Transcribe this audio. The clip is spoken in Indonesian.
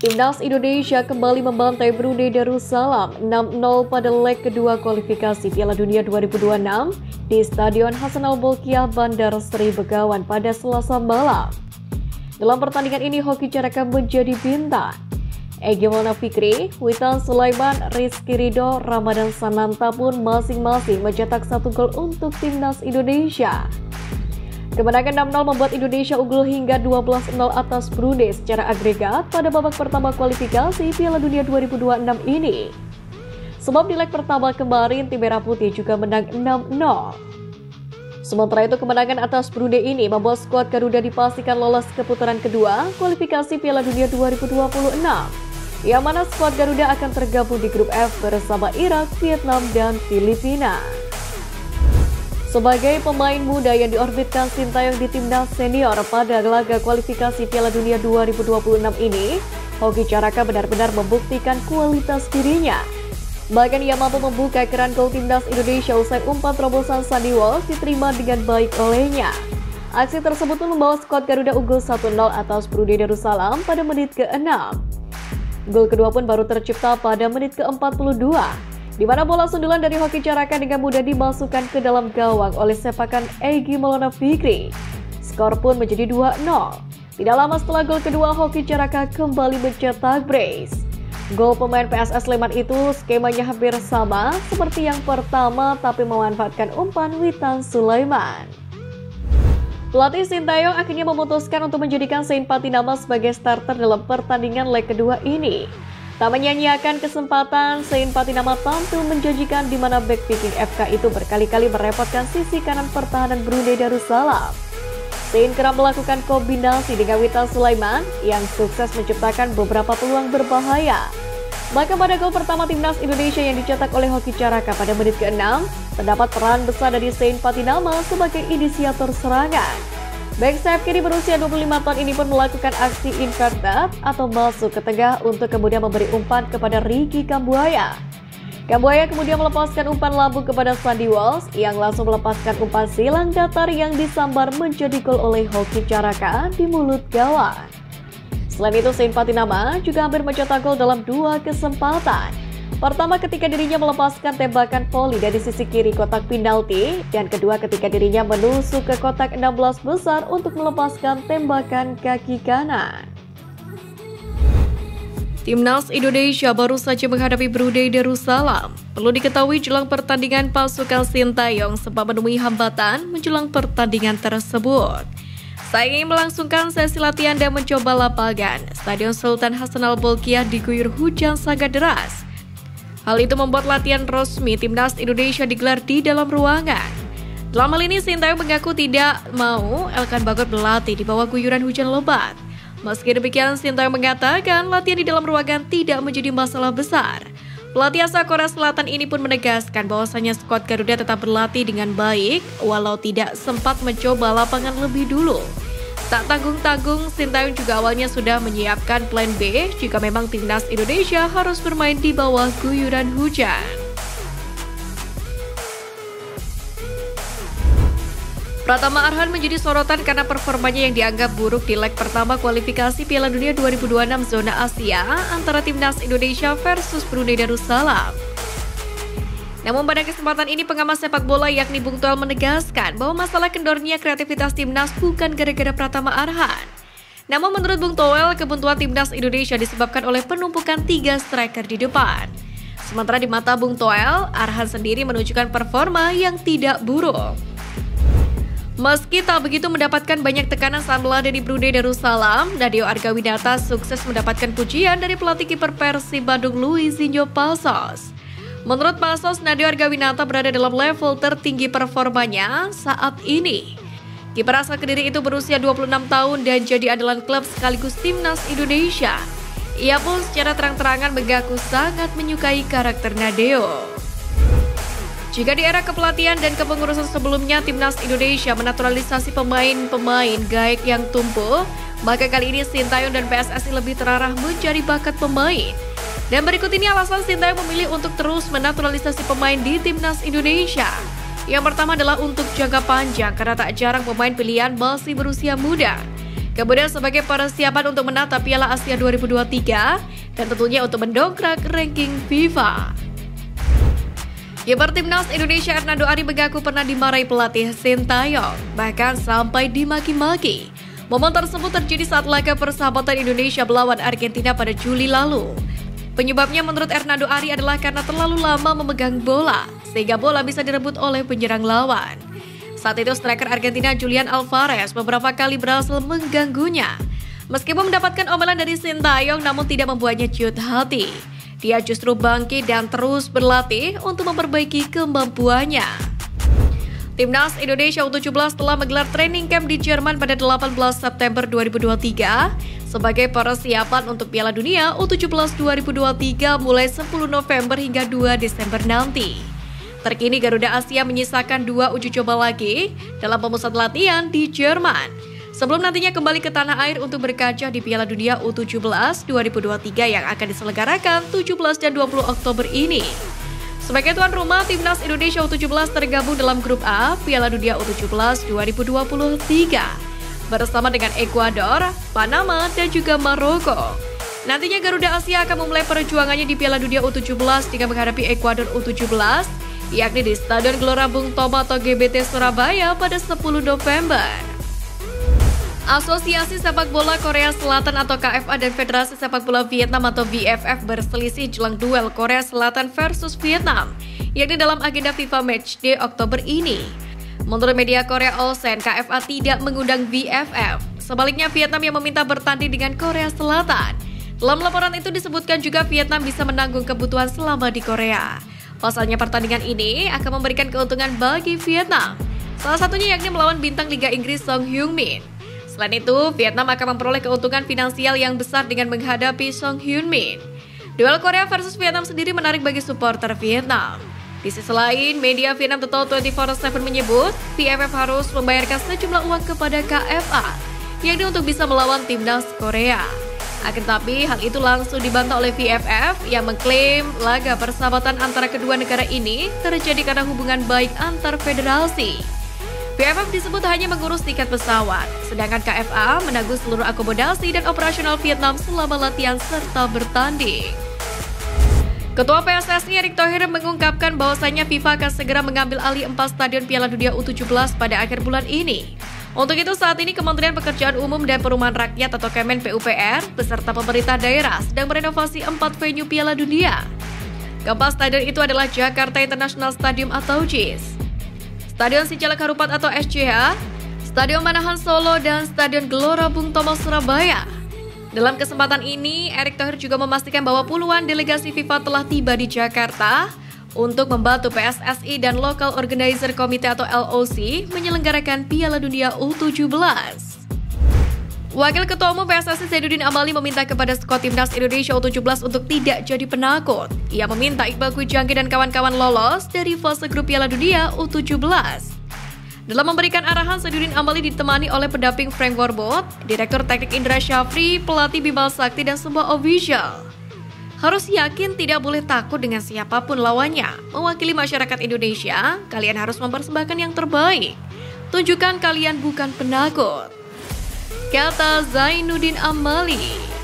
Timnas Indonesia kembali membantai Brunei Darussalam 6-0 pada leg kedua kualifikasi Piala Dunia 2026 di Stadion Hassanal Bolkiah Bandar Seri Begawan pada Selasa malam. Dalam pertandingan ini, Hoki Caraka menjadi bintang. Egy Maulana Fikri, Witan Sulaiman, Rizky Ridho, Ramadan Sananta pun masing-masing mencetak 1 gol untuk Timnas Indonesia. Kemenangan 6-0 membuat Indonesia unggul hingga 12-0 atas Brunei secara agregat pada babak pertama kualifikasi Piala Dunia 2026 ini. Sebab di leg pertama kemarin, tim Merah Putih juga menang 6-0. Sementara itu, kemenangan atas Brunei ini membuat skuad Garuda dipastikan lolos ke putaran kedua kualifikasi Piala Dunia 2026. Yang mana skuad Garuda akan tergabung di grup F bersama Irak, Vietnam, dan Filipina. Sebagai pemain muda yang diorbitkan Sintayong di timnas senior pada laga kualifikasi Piala Dunia 2026 ini, Hoki Caraka benar-benar membuktikan kualitas dirinya. Bahkan ia mampu membuka keran gol timnas Indonesia usai umpan terobosan Sandy Walsh diterima dengan baik olehnya. Aksi tersebut pun membawa skuad Garuda unggul 1-0 atas Brunei Darussalam pada menit ke-6. Gol kedua pun baru tercipta pada menit ke-42. Di mana bola sundulan dari Hoki Caraka dengan mudah dimasukkan ke dalam gawang oleh sepakan Egy Maulana Fikri. Skor pun menjadi 2-0. Tidak lama setelah gol kedua, Hoki Caraka kembali mencetak brace. Gol pemain PSS Sleman itu skemanya hampir sama seperti yang pertama, tapi memanfaatkan umpan Witan Sulaiman. Pelatih Sintayong akhirnya memutuskan untuk menjadikan Zain Patinama sebagai starter dalam pertandingan leg kedua ini. Tak menyia-nyiakan kesempatan, Zain Patinama tampil menjanjikan di mana back picking FK itu berkali-kali merepotkan sisi kanan pertahanan Brunei Darussalam. Zain kerap melakukan kombinasi dengan Witan Sulaiman yang sukses menciptakan beberapa peluang berbahaya. Bahkan pada gol pertama timnas Indonesia yang dicetak oleh Hoki Caraka pada menit ke-6, terdapat peran besar dari Zain Patinama sebagai inisiator serangan. Back sayap kiri berusia 25 tahun ini pun melakukan aksi inverted atau masuk ke tengah untuk kemudian memberi umpan kepada Ricky Kambuaya. Kambuaya kemudian melepaskan umpan lambung kepada Sandy Walsh yang langsung melepaskan umpan silang datar yang disambar menjadi gol oleh Hoki Caraka di mulut gawang. Selain itu, Zain Patinama juga hampir mencetak gol dalam 2 kesempatan. Pertama ketika dirinya melepaskan tembakan voli dari sisi kiri kotak penalti, dan kedua ketika dirinya menusuk ke kotak 16 besar untuk melepaskan tembakan kaki kanan. Timnas Indonesia baru saja menghadapi Brunei Darussalam. Perlu diketahui jelang pertandingan pasukan Sintayong sempat menemui hambatan menjelang pertandingan tersebut. Saat ingin melangsungkan sesi latihan dan mencoba lapangan, Stadion Sultan Hassanal Bolkiah diguyur hujan sangat deras. Hal itu membuat latihan resmi Timnas Indonesia digelar di dalam ruangan. Dalam hal ini, Sintayong mengaku tidak mau Elkan Bagot berlatih di bawah guyuran hujan lebat. Meski demikian, Sintayong mengatakan latihan di dalam ruangan tidak menjadi masalah besar. Pelatih asal Korea Selatan ini pun menegaskan bahwasanya skuad Garuda tetap berlatih dengan baik, walau tidak sempat mencoba lapangan lebih dulu. Tak tanggung-tanggung, Sintayong juga awalnya sudah menyiapkan plan B jika memang timnas Indonesia harus bermain di bawah guyuran hujan. Pratama Arhan menjadi sorotan karena performanya yang dianggap buruk di leg pertama kualifikasi Piala Dunia 2026 zona Asia antara timnas Indonesia versus Brunei Darussalam. Namun pada kesempatan ini pengamat sepak bola yakni Bung Toel menegaskan bahwa masalah kendornya kreativitas timnas bukan gara-gara Pratama Arhan. Namun menurut Bung Toel, kebuntuan timnas Indonesia disebabkan oleh penumpukan 3 striker di depan. Sementara di mata Bung Toel, Arhan sendiri menunjukkan performa yang tidak buruk. Meski tak begitu mendapatkan banyak tekanan saat melanda di Brunei Darussalam, Nadeo Argawinata sukses mendapatkan pujian dari pelatih kiper Persib Bandung Luizinho Passos. Menurut Passos, Nadeo Argawinata berada dalam level tertinggi performanya saat ini. Kiper asal Kediri itu berusia 26 tahun dan jadi andalan klub sekaligus timnas Indonesia. Ia pun secara terang-terangan mengaku sangat menyukai karakter Nadeo. Jika di era kepelatihan dan kepengurusan sebelumnya timnas Indonesia menaturalisasi pemain-pemain gaek yang tumbuh, maka kali ini Sintayong dan PSSI lebih terarah mencari bakat pemain. Dan berikut ini alasan Sintayong memilih untuk terus menaturalisasi pemain di timnas Indonesia. Yang pertama adalah untuk jangka panjang karena tak jarang pemain pilihan masih berusia muda. Kemudian sebagai persiapan untuk menata Piala Asia 2023 dan tentunya untuk mendongkrak ranking FIFA. Kiper Timnas Indonesia Hernando Ari mengaku pernah dimarahi pelatih Sintayong, bahkan sampai dimaki-maki. Momen tersebut terjadi saat laga persahabatan Indonesia melawan Argentina pada Juli lalu. Penyebabnya menurut Hernando Ari adalah karena terlalu lama memegang bola, sehingga bola bisa direbut oleh penyerang lawan. Saat itu striker Argentina Julian Alvarez beberapa kali berhasil mengganggunya. Meskipun mendapatkan omelan dari Sintayong namun tidak membuatnya ciut hati. Dia justru bangkit dan terus berlatih untuk memperbaiki kemampuannya. Timnas Indonesia U17 telah menggelar training camp di Jerman pada 18 September 2023 sebagai persiapan untuk Piala Dunia U17 2023 mulai 10 November hingga 2 Desember nanti. Terkini Garuda Asia menyisakan 2 uji coba lagi dalam pemusat latihan di Jerman, sebelum nantinya kembali ke tanah air untuk berkaca di Piala Dunia U17 2023 yang akan diselenggarakan 17 dan 20 Oktober ini. Sebagai tuan rumah, Timnas Indonesia U17 tergabung dalam grup A Piala Dunia U17 2023 bersama dengan Ekuador, Panama, dan juga Maroko. Nantinya Garuda Asia akan memulai perjuangannya di Piala Dunia U17 dengan menghadapi Ekuador U17, yakni di Stadion Gelora Bung Tomo atau GBT Surabaya pada 10 November. Asosiasi Sepak Bola Korea Selatan atau KFA dan Federasi Sepak Bola Vietnam atau VFF berselisih jelang duel Korea Selatan versus Vietnam, yakni dalam agenda FIFA Matchday Oktober ini. Menurut media Korea Olsen, KFA tidak mengundang VFF. Sebaliknya Vietnam yang meminta bertanding dengan Korea Selatan. Dalam laporan itu disebutkan juga Vietnam bisa menanggung kebutuhan selama di Korea. Pasalnya pertandingan ini akan memberikan keuntungan bagi Vietnam. Salah satunya yakni melawan bintang Liga Inggris Son Heung-min. Selain itu, Vietnam akan memperoleh keuntungan finansial yang besar dengan menghadapi Son Heung-min. Duel Korea versus Vietnam sendiri menarik bagi supporter Vietnam. Di sisi lain, media Vietnam Total 24/7 menyebut VFF harus membayarkan sejumlah uang kepada KFA, yakni untuk bisa melawan timnas Korea. Akan tetapi, hal itu langsung dibantah oleh VFF yang mengklaim laga persahabatan antara kedua negara ini terjadi karena hubungan baik antar federasi. VFF disebut hanya mengurus tiket pesawat, sedangkan KFA menanggung seluruh akomodasi dan operasional Vietnam selama latihan serta bertanding. Ketua PSSI Erick Thohir mengungkapkan bahwasannya FIFA akan segera mengambil alih 4 stadion Piala Dunia U17 pada akhir bulan ini. Untuk itu saat ini Kementerian Pekerjaan Umum dan Perumahan Rakyat atau Kemen PUPR beserta pemerintah daerah sedang merenovasi 4 venue Piala Dunia. Keempat stadion itu adalah Jakarta International Stadium atau JIS, Stadion Sijalak Harupat atau SCH, Stadion Manahan Solo, dan Stadion Gelora Bung Tomo Surabaya. Dalam kesempatan ini, Erick Thohir juga memastikan bahwa puluhan delegasi FIFA telah tiba di Jakarta untuk membantu PSSI dan Local Organizer Committee atau LOC menyelenggarakan Piala Dunia U17. Wakil Ketua Umum PSSI Zainuddin Amali meminta kepada skuad Timnas Indonesia U17 untuk tidak jadi penakut. Ia meminta Iqbal Kwijangge dan kawan-kawan lolos dari fase grup Piala Dunia U17. Dalam memberikan arahan, Zainuddin Amali ditemani oleh pendamping Frank Warbot, Direktur Teknik Indra Syafri, pelatih Bimal Sakti, dan semua official. Harus yakin tidak boleh takut dengan siapapun lawannya. Mewakili masyarakat Indonesia, kalian harus mempersembahkan yang terbaik. Tunjukkan kalian bukan penakut, kata Zainuddin Amali.